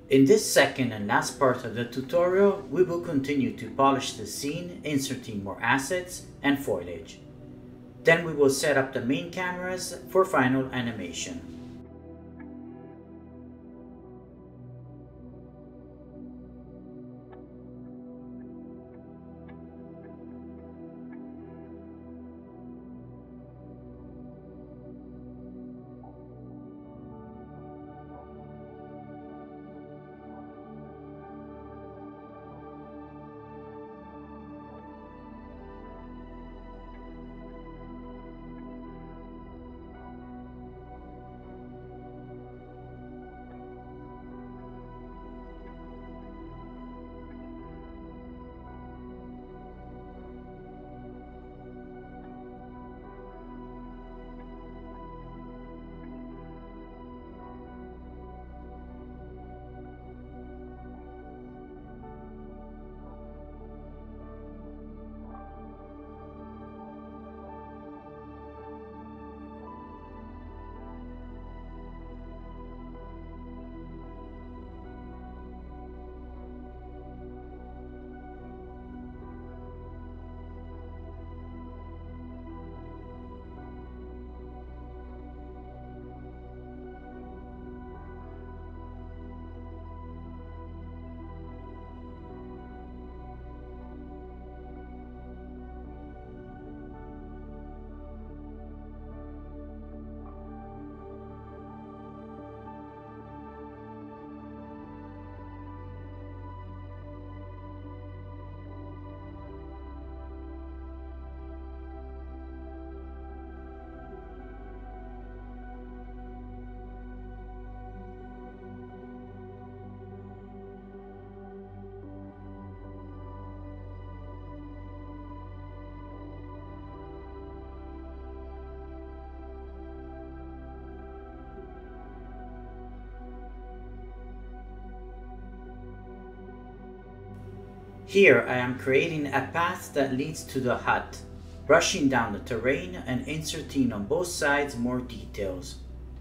In this second and last part of the tutorial, we will continue to polish the scene, inserting more assets and foliage. Then we will set up the main cameras for final animation. Here I am creating a path that leads to the hut, brushing down the terrain and inserting on both sides more details.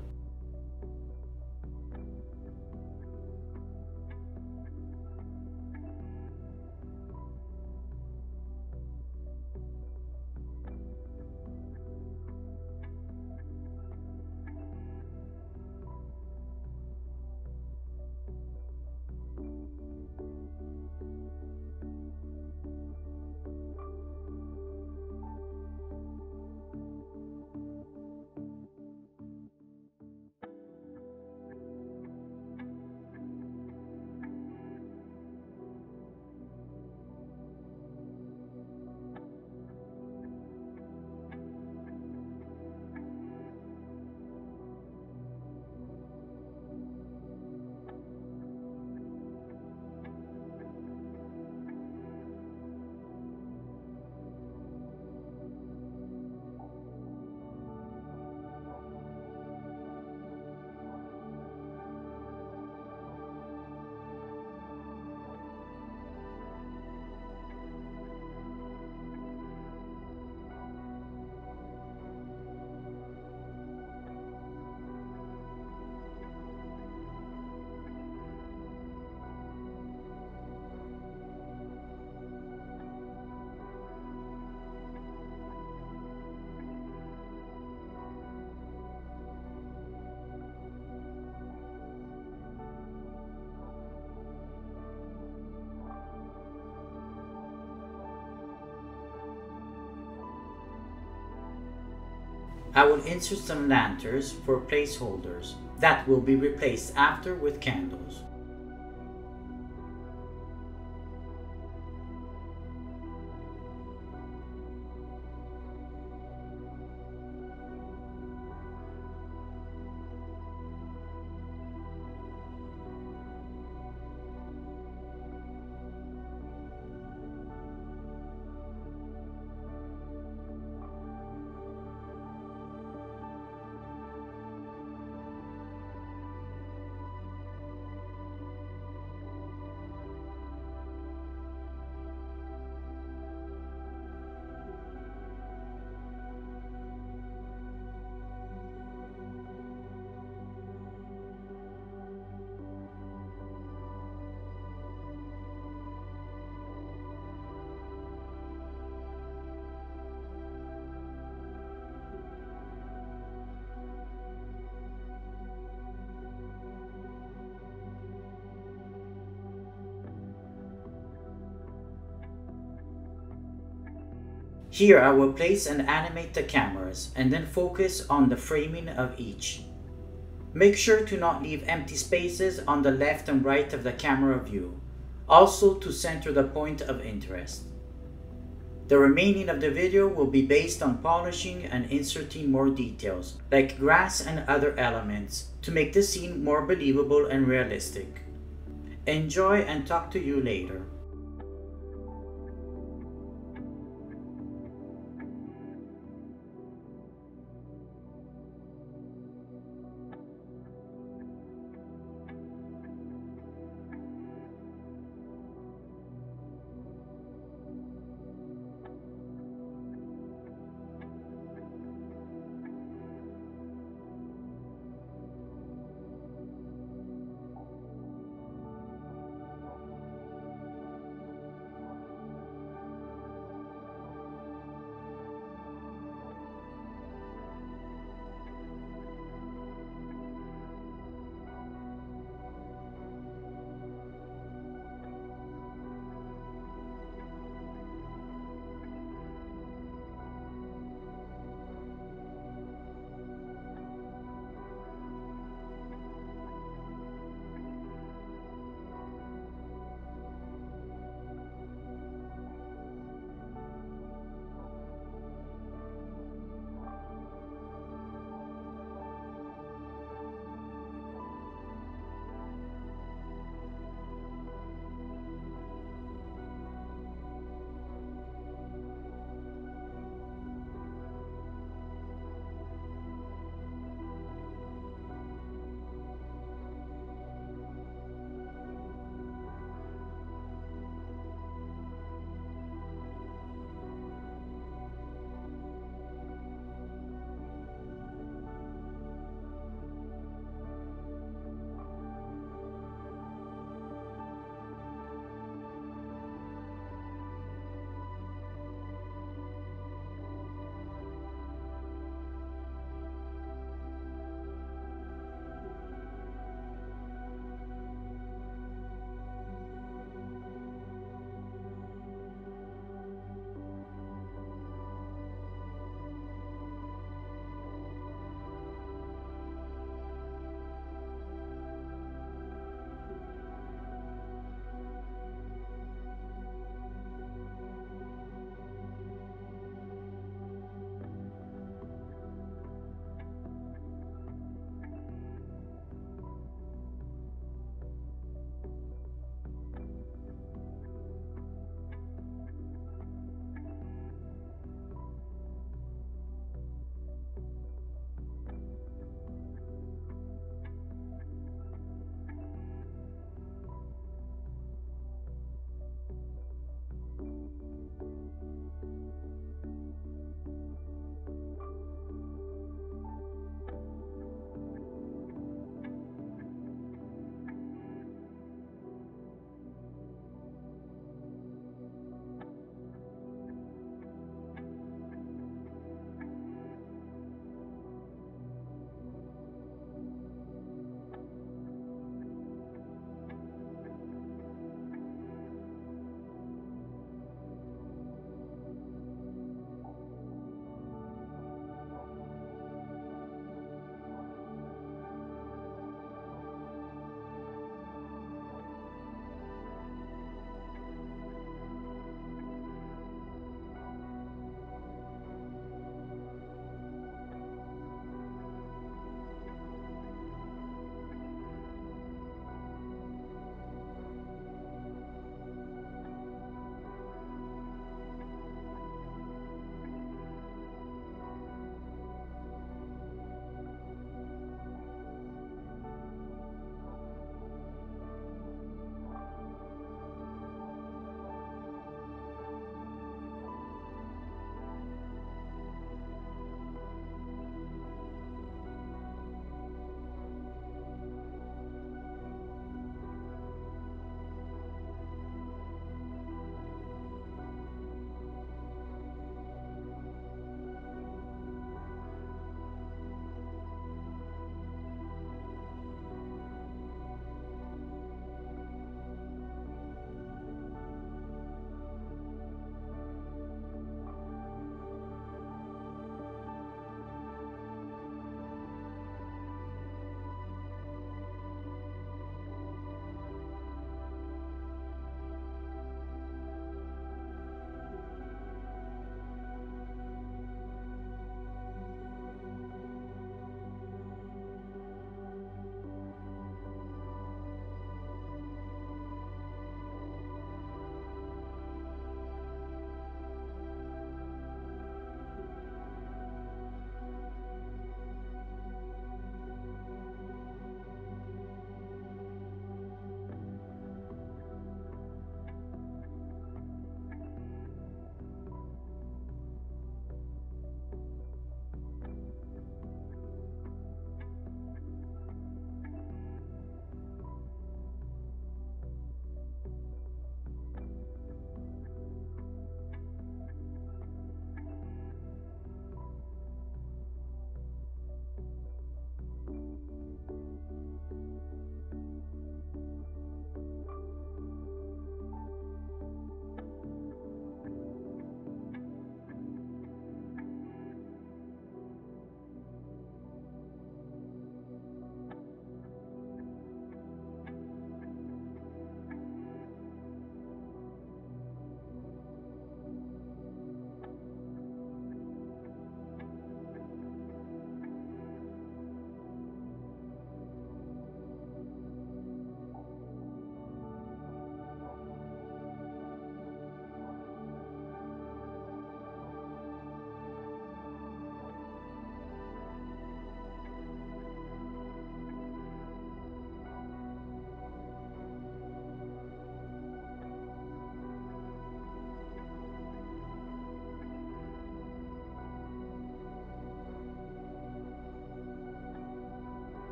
I will insert some lanterns for placeholders that will be replaced after with candles. Here I will place and animate the cameras and then focus on the framing of each. Make sure to not leave empty spaces on the left and right of the camera view, also to center the point of interest. The remaining of the video will be based on polishing and inserting more details, like grass and other elements, to make the scene more believable and realistic. Enjoy and talk to you later.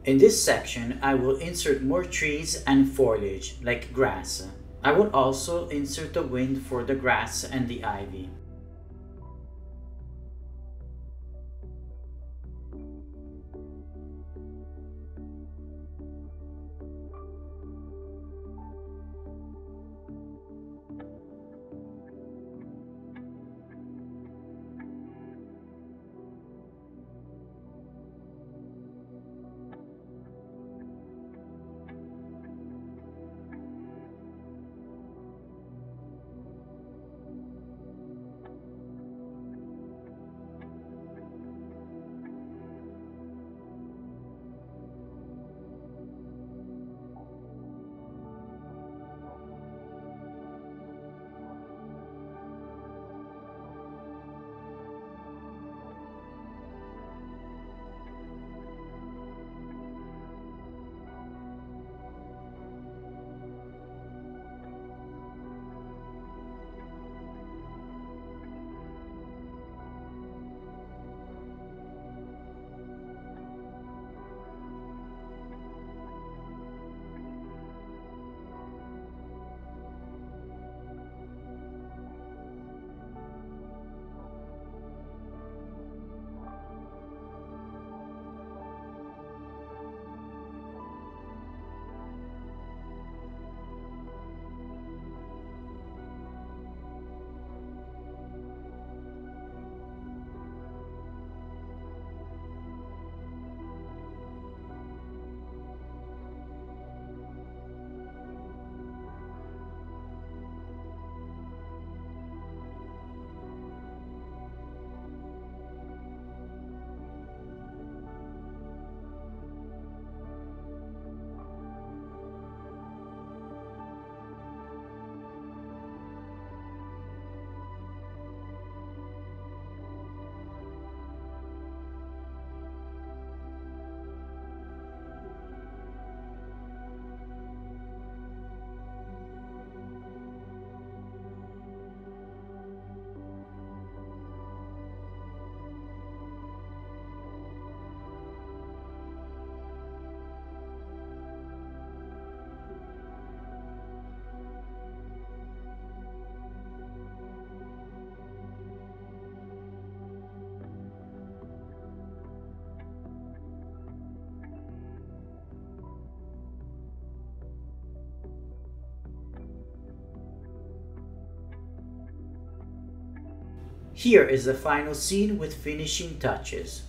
In this section, I will insert more trees and foliage, like grass. I will also insert the wind for the grass and the ivy. Here is the final scene with finishing touches.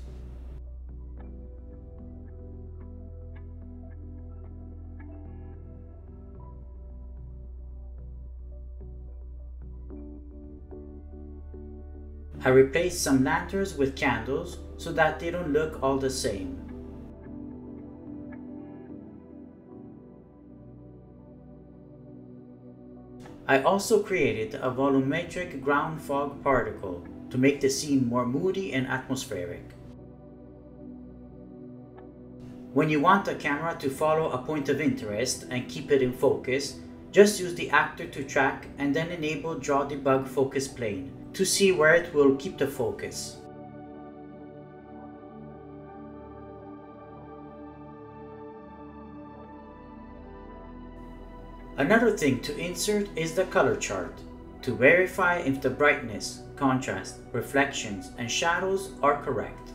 I replaced some lanterns with candles so that they don't look all the same. I also created a volumetric ground fog particle to make the scene more moody and atmospheric. When you want the camera to follow a point of interest and keep it in focus, just use the actor to track and then enable Draw Debug Focus Plane to see where it will keep the focus. Another thing to insert is the color chart to verify if the brightness, contrast, reflections, and shadows are correct.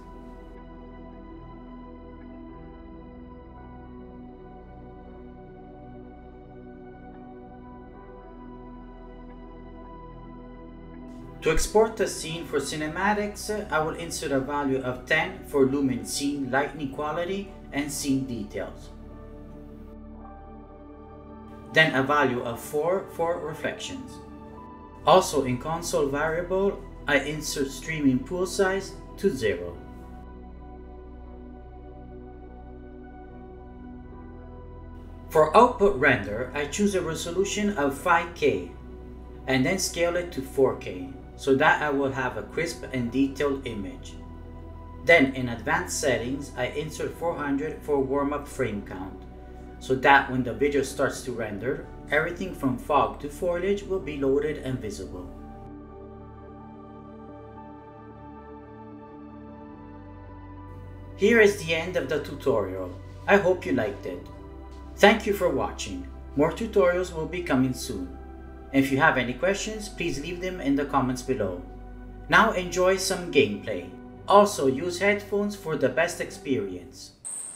To export the scene for cinematics, I will insert a value of 10 for lumen scene lighting quality and scene details. Then a value of 4 for reflections. Also in console variable, I insert streaming pool size to 0. For output render, I choose a resolution of 5K and then scale it to 4K so that I will have a crisp and detailed image. Then in advanced settings, I insert 400 for warm-up frame count, so that when the video starts to render, everything from fog to foliage will be loaded and visible. Here is the end of the tutorial. I hope you liked it. Thank you for watching. More tutorials will be coming soon. If you have any questions, please leave them in the comments below. Now enjoy some gameplay. Also use headphones for the best experience.